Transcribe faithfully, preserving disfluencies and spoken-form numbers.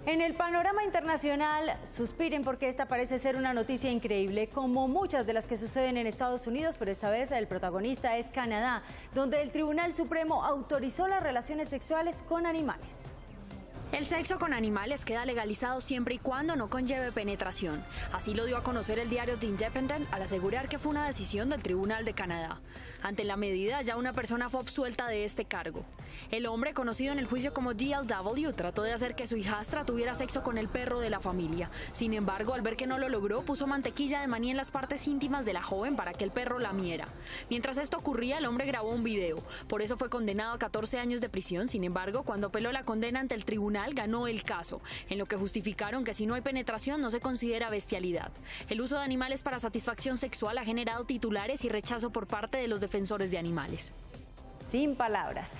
En el panorama internacional, suspiren porque esta parece ser una noticia increíble, como muchas de las que suceden en Estados Unidos, pero esta vez el protagonista es Canadá, donde el Tribunal Supremo autorizó las relaciones sexuales con animales. El sexo con animales queda legalizado siempre y cuando no conlleve penetración. Así lo dio a conocer el diario The Independent al asegurar que fue una decisión del Tribunal de Canadá. Ante la medida, ya una persona fue absuelta de este cargo. El hombre, conocido en el juicio como D L W, trató de hacer que su hijastra tuviera sexo con el perro de la familia. Sin embargo, al ver que no lo logró, puso mantequilla de maní en las partes íntimas de la joven para que el perro lamiera. Mientras esto ocurría, el hombre grabó un video. Por eso fue condenado a catorce años de prisión. Sin embargo, cuando apeló la condena ante el tribunal, ganó el caso, en lo que justificaron que si no hay penetración no se considera bestialidad. El uso de animales para satisfacción sexual ha generado titulares y rechazo por parte de los defensores de animales. Sin palabras.